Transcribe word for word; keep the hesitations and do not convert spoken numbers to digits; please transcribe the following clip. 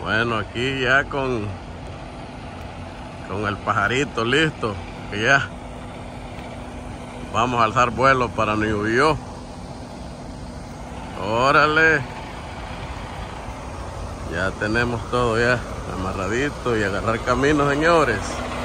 Bueno, aquí ya con, con el pajarito listo, que ya vamos a alzar vuelo para New York. Órale, ya tenemos todo ya amarradito y agarrar camino, señores.